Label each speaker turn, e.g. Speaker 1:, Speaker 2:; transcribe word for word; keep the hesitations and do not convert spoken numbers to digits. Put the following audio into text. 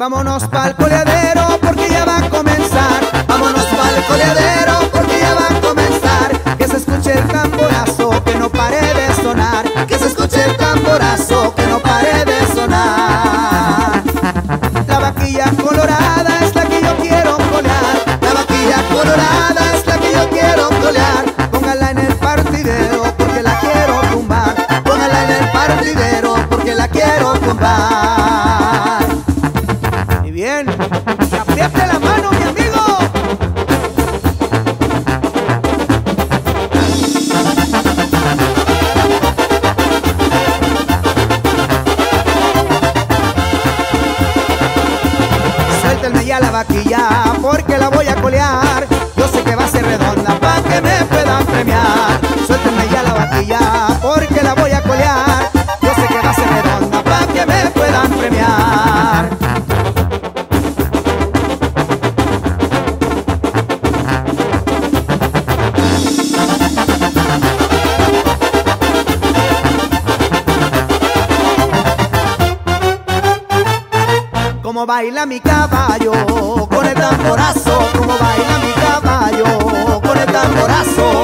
Speaker 1: Vámonos pa'l coleadero porque ya va a comenzar. Vámonos pa'l coleadero porque ya va a comenzar. Que se escuche el tamborazo, que no pare de sonar. Que se escuche el tamborazo, que no pare de sonar. La vaquilla colorada es la que yo quiero colear. La vaquilla colorada es la que yo quiero colear. Póngala en el partidero porque la quiero tumbar. Póngala en el partidero porque la quiero tumbar. Y bien, apriete la mano, mi amigo. Suéltenme ya la vaquilla porque la voy a colear. Yo sé que va a ser redonda pa' que me puedan premiar. Suéltenme ya la vaquilla porque la voy a colear. Yo sé que va a ser redonda pa' que me puedan premiar. Como baila mi caballo con el tamborazo, como baila mi caballo con el tamborazo.